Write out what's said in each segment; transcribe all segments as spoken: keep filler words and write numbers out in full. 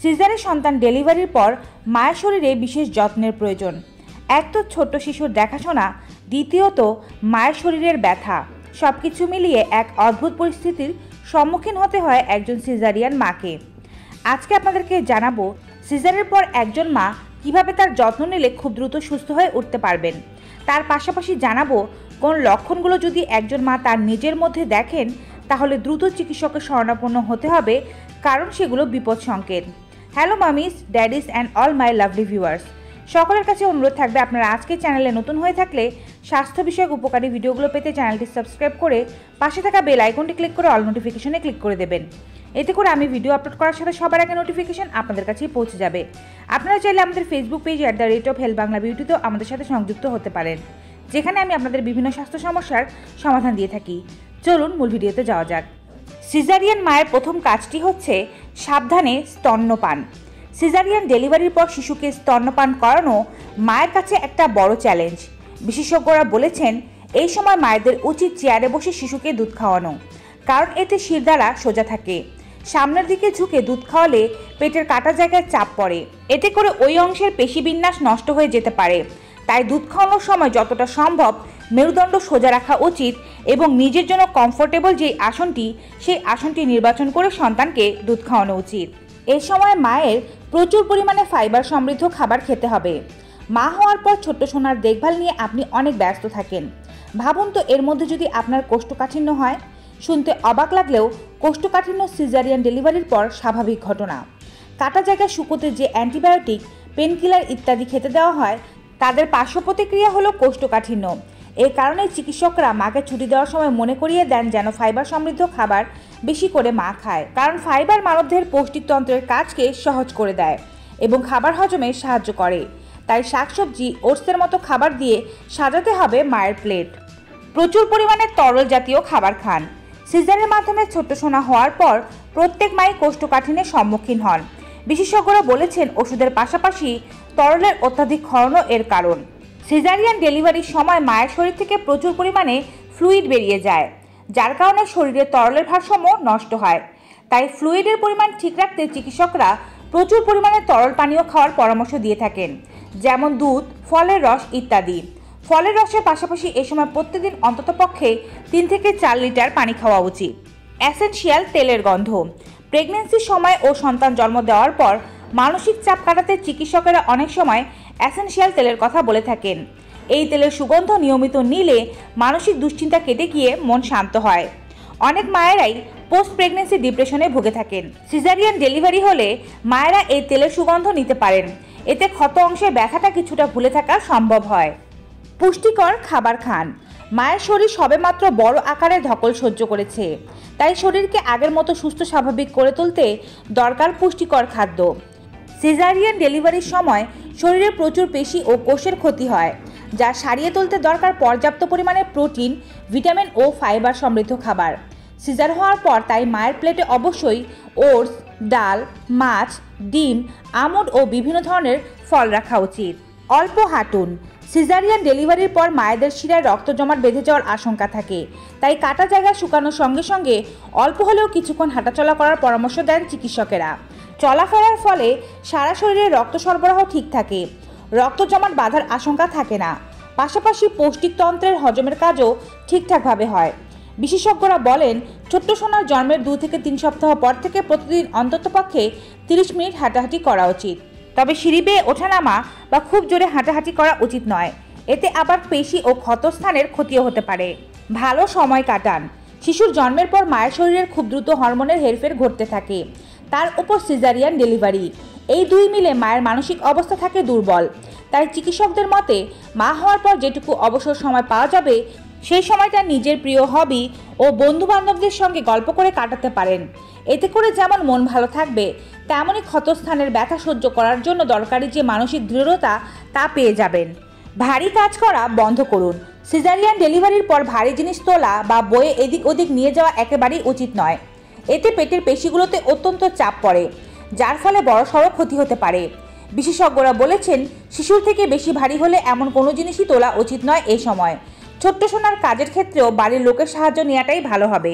সিজারে সন্তান ডেলিভারির পর মায়ের শরীরে বিশেষ যত্নের প্রয়োজন। এক তো ছোট্ট শিশুর দেখাশোনা, দ্বিতীয়ত মায়ের শরীরের ব্যথা, সব কিছু মিলিয়ে এক অদ্ভুত পরিস্থিতির সম্মুখীন হতে হয় একজন সিজারিয়ান মাকে। আজকে আপনাদেরকে জানাবো সিজারের পর একজন মা কিভাবে তার যত্ন নিলে খুব দ্রুত সুস্থ হয়ে উঠতে পারবেন। তার পাশাপাশি জানাবো কোন লক্ষণগুলো যদি একজন মা তার নিজের মধ্যে দেখেন তাহলে দ্রুত চিকিৎসকের শরণাপন্ন হতে হবে, কারণ সেগুলো বিপদ সংকেত। Hello mummies, daddies and all my lovely viewers, সকলের কাছে অনুরোধ থাকবে আপনারা আজকের চ্যানেলে নতুন হয়ে থাকলে স্বাস্থ্য বিষয়ক উপকারী ভিডিওগুলো পেতে চ্যানেলটি সাবস্ক্রাইব করে পাশে থাকা বেল আইকনটি ক্লিক করে অল নোটিফিকেশনে ক্লিক করে দেবেন। এতে করে আমি ভিডিও আপলোড করার সাথে সবার আগে নোটিফিকেশন আপনাদের কাছেই পৌঁছে যাবে। আপনারা চাইলে আমাদের Facebook page at the rate of health Bangla বিউটিতেও আমাদের সাথে সংযুক্ত হতে পারেন, যেখানে আমি আপনাদের বিভিন্ন স্বাস্থ্য সমস্যার সমাধান দিয়ে থাকি। চলুন মূল ভিডিওতে যাওয়া যাক। সিজারিয়ান মায়ের প্রথম কাজটি হচ্ছে সাবধানে স্তন্যপান। সিজারিয়ান ডেলিভারির পর শিশুকে স্তন্যপান করানো মায়ের কাছে একটা বড় চ্যালেঞ্জ। বিশেষজ্ঞরা বলেছেন এই সময় মায়েদের উচিত চেয়ারে বসে শিশুকে দুধ খাওয়ানো, কারণ এতে শিরদাঁড়া সোজা থাকে। সামনের দিকে ঝুঁকে দুধ খাওয়ালে পেটের কাটা জায়গায় চাপ পড়ে, এতে করে ওই অংশের পেশিবিন্যাস নষ্ট হয়ে যেতে পারে। তাই দুধ খাওয়ানোর সময় যতটা সম্ভব মেরুদণ্ড সোজা রাখা উচিত এবং নিজের জন্য কমফোর্টেবল যেই আসনটি সেই আসনটি নির্বাচন করে সন্তানকে দুধ খাওয়ানো উচিত। এই সময় মায়ের প্রচুর পরিমাণে ফাইবার সমৃদ্ধ খাবার খেতে হবে। মা হওয়ার পর ছোট্ট সোনার দেখভাল নিয়ে আপনি অনেক ব্যস্ত থাকেন। ভাবুন তো এর মধ্যে যদি আপনার কোষ্ঠকাঠিন্য হয়। শুনতে অবাক লাগলেও কোষ্ঠকাঠিন্য সিজারিয়ান ডেলিভারির পর স্বাভাবিক ঘটনা। কাটা জায়গায় শুকোতে যে অ্যান্টিবায়োটিক, পেনকিলার ইত্যাদি খেতে দেওয়া হয় তাদের পার্শ্ব প্রতিক্রিয়া হলো কোষ্ঠকাঠিন্য। এই কারণে চিকিৎসকরা মাকে ছুটি দেওয়ার সময় মনে করিয়ে দেন যেন ফাইবার সমৃদ্ধ খাবার বেশি করে মা খায়, কারণ ফাইবার মানবদেহের পৌষ্টিকতন্ত্রের কাজকে সহজ করে দেয় এবং খাবার হজমে সাহায্য করে। তাই শাকসবজি, ওটসের মতো খাবার দিয়ে সাজাতে হবে মায়ের প্লেট। প্রচুর পরিমাণে তরল জাতীয় খাবার খান। সিজারের মাধ্যমে ছোট্ট সোনা হওয়ার পর প্রত্যেক মাই কোষ্ঠকাঠিন্যের সম্মুখীন হন। বিশেষজ্ঞরা বলেছেন ওষুধের পাশাপাশি তরলের অত্যাধিক ক্ষরণও এর কারণ। সিজারিয়ান ডেলিভারির সময় মায়ের শরীর থেকে প্রচুর পরিমাণে ফ্লুইড বেরিয়ে যায়, যার কারণে শরীরে তরলের ভারসাম্য নষ্ট হয়। তাই ফ্লুইডের পরিমাণ ঠিক রাখতে চিকিৎসকরা প্রচুর পরিমাণে তরল পানীয় খাওয়ার পরামর্শ দিয়ে থাকেন, যেমন দুধ, ফলের রস ইত্যাদি। ফলের রসের পাশাপাশি এ সময় প্রতিদিন অন্ততপক্ষে তিন থেকে চার লিটার পানি খাওয়া উচিত। এসেনশিয়াল তেলের গন্ধ। প্রেগন্যান্সির সময় ও সন্তান জন্ম দেওয়ার পর মানসিক চাপ কাটাতে চিকিৎসকেরা অনেক সময় এসেনশিয়াল তেলের কথা বলে থাকেন। এই তেলের সুগন্ধ নিয়মিত নিলে মানসিক দুশ্চিন্তা কেটে গিয়ে মন শান্ত হয়। অনেক মায়েরাই পোস্ট প্রেগন্যান্সি ডিপ্রেশনে ভুগে থাকেন। সিজারিয়ান ডেলিভারি হলে মায়েরা এই তেলের সুগন্ধ নিতে পারেন, এতে ক্ষত অংশের ব্যথাটা কিছুটা ভুলে থাকা সম্ভব হয়। পুষ্টিকর খাবার খান। মায়ের শরীর সবেমাত্র বড় আকারের ধকল সহ্য করেছে, তাই শরীরকে আগের মতো সুস্থ স্বাভাবিক করে তুলতে দরকার পুষ্টিকর খাদ্য। সিজারিয়ান ডেলিভারির সময় শরীরে প্রচুর পেশি ও কোষের ক্ষতি হয়, যা সারিয়ে তুলতে দরকার পর্যাপ্ত পরিমাণে প্রোটিন, ভিটামিন ও ফাইবার সমৃদ্ধ খাবার। সিজার হওয়ার পর তাই মায়ের প্লেটে অবশ্যই ওটস, ডাল, মাছ, ডিম, আমন্ড ও বিভিন্ন ধরনের ফল রাখা উচিত। অল্প হাঁটুন। সিজারিয়ান ডেলিভারির পর মায়েদের শিরায় রক্ত জমাট বেঁধে যাওয়ার আশঙ্কা থাকে, তাই কাটা জায়গা শুকানোর সঙ্গে সঙ্গে অল্প হলেও কিছুক্ষণ হাঁটাচলা করার পরামর্শ দেন চিকিৎসকেরা। চলাফেরার ফলে সারা শরীরে রক্ত সরবরাহ ঠিক থাকে, রক্ত জমাট বাঁধার আশঙ্কা থাকে না। পাশাপাশি পৌষ্টিকতন্ত্রের হজমের কাজও ঠিকঠাকভাবে হয়। বিশেষজ্ঞরা বলেন ছোট্ট সোনার জন্মের দু থেকে তিন সপ্তাহ পর থেকে প্রতিদিন অন্ততপক্ষে তিরিশ মিনিট হাঁটাহাঁটি করা উচিত। তবে সিঁড়ি বেয়ে ওঠানামা বা খুব জোরে হাঁটাহাঁটি করা উচিত নয়, এতে আবার পেশি ও ক্ষতস্থানের ক্ষতিও হতে পারে। ভালো সময় কাটান। শিশুর জন্মের পর মায়ের শরীরের খুব দ্রুত হরমোনের হেরফের ঘটতে থাকে, তার উপর সিজারিয়ান ডেলিভারি, এই দুই মিলে মায়ের মানসিক অবস্থা থাকে দুর্বল। তাই চিকিৎসকদের মতে মা হওয়ার পর যেটুকু অবসর সময় পাওয়া যাবে সেই সময়টা নিজের প্রিয় হবি ও বন্ধুবান্ধবদের সঙ্গে গল্প করে কাটাতে পারেন। এতে করে যেমন মন ভালো থাকবে, তেমনই ক্ষতস্থানের ব্যথা সহ্য করার জন্য দরকারি যে মানসিক দৃঢ়তা তা পেয়ে যাবেন। ভারী কাজ করা বন্ধ করুন। সিজারিয়ান ডেলিভারির পর ভারী জিনিস তোলা বা বয়ে এদিক ওদিক নিয়ে যাওয়া একেবারেই উচিত নয়। এতে পেটের পেশিগুলোতে অত্যন্ত চাপ পড়ে, যার ফলে বড়সড় ক্ষতি হতে পারে। বিশেষজ্ঞরা বলেছেন শিশুর থেকে বেশি ভারী হলে এমন কোনো জিনিসই তোলা উচিত নয় এই সময়। ছোট্ট সোনার কাজের ক্ষেত্রেও বাড়ির লোকের সাহায্য নেওয়াটাই ভালো হবে।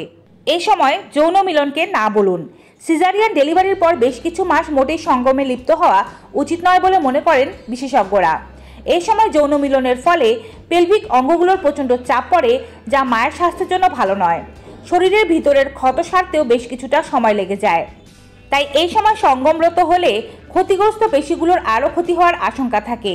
এই সময় যৌন মিলনকে না বলুন। সিজারিয়ান ডেলিভারির পর বেশ কিছু মাস মোটেই সঙ্গমে লিপ্ত হওয়া উচিত নয় বলে মনে করেন বিশেষজ্ঞরা। এই সময় যৌন মিলনের ফলে পেলভিক অঙ্গগুলোর প্রচণ্ড চাপ পড়ে, যা মায়ের স্বাস্থ্যের জন্য ভালো নয়। শরীরের ভিতরের ক্ষত সারতেও বেশ কিছুটা সময় লেগে যায়। তাই এই সময় সঙ্গমরত হলে ক্ষতিগ্রস্ত পেশিগুলোর আরও ক্ষতি হওয়ার আশঙ্কা থাকে।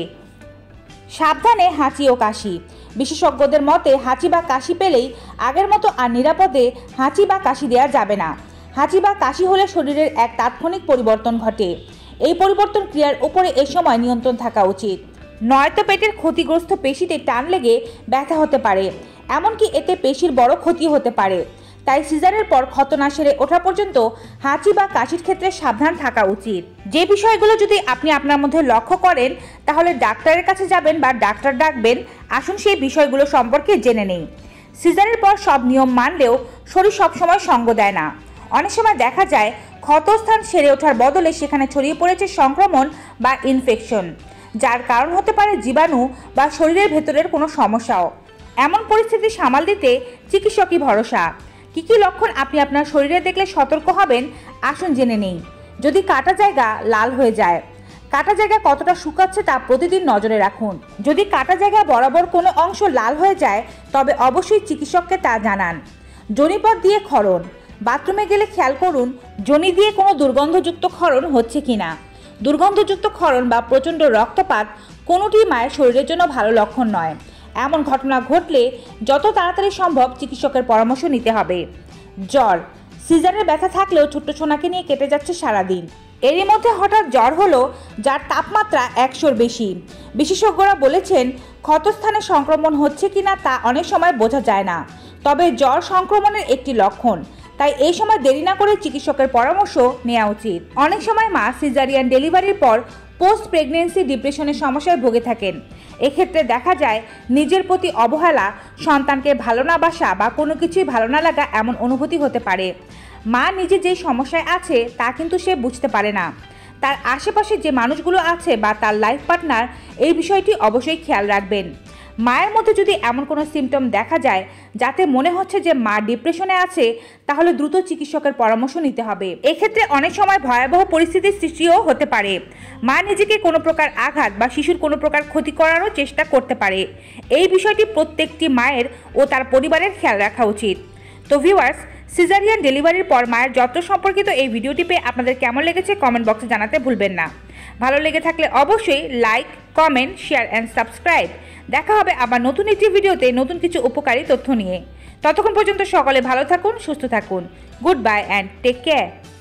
সাবধানে হাঁচি ও কাশি। বিশেষজ্ঞদের মতে হাঁচি বা কাশি পেলেই আগের মতো আর নিরাপদে হাঁচি বা কাশি দেওয়া যাবে না। হাঁচি বা কাশি হলে শরীরের এক তাৎক্ষণিক পরিবর্তন ঘটে। এই পরিবর্তন ক্রিয়ার উপরে এ সময় নিয়ন্ত্রণ থাকা উচিত, নয়তো পেটের ক্ষতিগ্রস্ত পেশিতে টান লেগে ব্যথা হতে পারে, এমনকি এতে পেশির বড় ক্ষতি হতে পারে। তাই সিজারের পর ক্ষত না সেরে ওঠা পর্যন্ত হাঁচি বা কাশির ক্ষেত্রে সাবধান থাকা উচিত। যে বিষয়গুলো যদি আপনি আপনার মধ্যে লক্ষ্য করেন, তাহলে ডাক্তারের কাছে যাবেন বা ডাক্তার ডাকবেন। আসুন সেই বিষয়গুলো সম্পর্কে জেনে নেই। সিজারের পর সব নিয়ম মানলেও শরীর সবসময় সঙ্গ দেয় না। অনেক সময় দেখা যায় ক্ষতস্থান সেরে ওঠার বদলে সেখানে ছড়িয়ে পড়েছে সংক্রমণ বা ইনফেকশন, যার কারণ হতে পারে জীবাণু বা শরীরের ভেতরের কোনো সমস্যাও। এমন পরিস্থিতি সামাল দিতে চিকিৎসকই ভরসা। কী কী লক্ষণ আপনি আপনার শরীরে দেখলে সতর্ক হবেন, আসুন জেনে নেই। যদি কাটা জায়গা লাল হয়ে যায়, কাটা জায়গা কতটা শুকাচ্ছে তা প্রতিদিন নজরে রাখুন। যদি কাটা জায়গা বরাবর কোনো অংশ লাল হয়ে যায়, তবে অবশ্যই চিকিৎসককে তা জানান। যোনিপথ দিয়ে ক্ষরণ। বাথরুমে গেলে খেয়াল করুন যোনি দিয়ে কোনো দুর্গন্ধযুক্ত ক্ষরণ হচ্ছে কিনা। দুর্গন্ধযুক্ত ক্ষরণ বা প্রচণ্ড রক্তপাত কোনোটি মায়ের শরীরের জন্য ভালো লক্ষণ নয়। এমন ঘটনা ঘটলে যত তাড়াতাড়ি সম্ভব চিকিৎসকের পরামর্শ নিতে হবে। জ্বর। সিজারের ব্যথা থাকলেও ছোট্ট সোনাকে নিয়ে কেটে যাচ্ছে সারাদিন। এরই মধ্যে হঠাৎ জ্বর হলো, যার তাপমাত্রা একশোর বেশি। বিশেষজ্ঞরা বলেছেন ক্ষতস্থানে সংক্রমণ হচ্ছে কিনা তা অনেক সময় বোঝা যায় না, তবে জ্বর সংক্রমণের একটি লক্ষণ। তাই এই সময় দেরি না করে চিকিৎসকের পরামর্শ নেওয়া উচিত। অনেক সময় মা সিজারিয়ান ডেলিভারির পর পোস্ট প্রেগনেন্সি ডিপ্রেশনের সমস্যায় ভুগে থাকেন। এক্ষেত্রে দেখা যায় নিজের প্রতি অবহেলা, সন্তানকে ভালো না বাসা বা কোনো কিছুই ভালো না লাগা এমন অনুভূতি হতে পারে। মা নিজে যেই সমস্যায় আছে তা কিন্তু সে বুঝতে পারে না। তার আশেপাশে যে মানুষগুলো আছে বা তার লাইফ পার্টনার এই বিষয়টি অবশ্যই খেয়াল রাখবেন। মায়ের মধ্যে যদি এমন কোনো সিমটম দেখা যায় যাতে মনে হচ্ছে যে মা ডিপ্রেশনে আছে, তাহলে দ্রুত চিকিৎসকের পরামর্শ নিতে হবে। এক্ষেত্রে অনেক সময় ভয়াবহ পরিস্থিতির সৃষ্টিও হতে পারে। মা নিজেকে কোনো প্রকার আঘাত বা শিশুর কোনো প্রকার ক্ষতি করারও চেষ্টা করতে পারে। এই বিষয়টি প্রত্যেকটি মায়ের ও তার পরিবারের খেয়াল রাখা উচিত। তো ভিউয়ার্স, সিজারিয়ান ডেলিভারির পর মায়ের যত্ন সম্পর্কিত এই ভিডিওটি পেয়ে আপনাদের কেমন লেগেছে কমেন্ট বক্সে জানাতে ভুলবেন না। ভালো লেগে থাকলে অবশ্যই like, comment, share and subscribe. দেখা হবে আবার নতুন একটি ভিডিওতে নতুন কিছু উপকারী তথ্য নিয়ে। ততক্ষণ পর্যন্ত সকলে ভালো থাকুন, সুস্থ থাকুন। Good bye and take care.